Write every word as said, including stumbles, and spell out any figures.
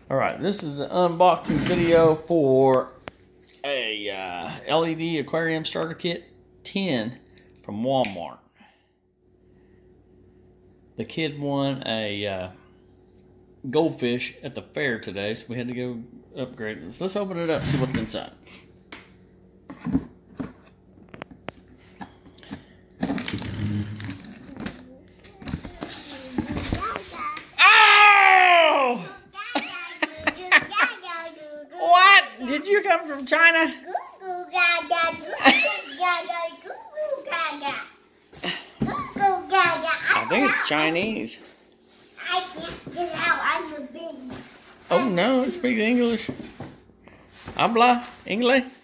Alright, this is an unboxing video for a uh, L E D aquarium starter kit ten from Walmart. The kid won a uh, goldfish at the fair today, so we had to go upgrade this. Let's open it up and see what's inside. Did you come from China? I think it's Chinese. I can't get out. I'm a big. Oh no, it speaks English. Habla English.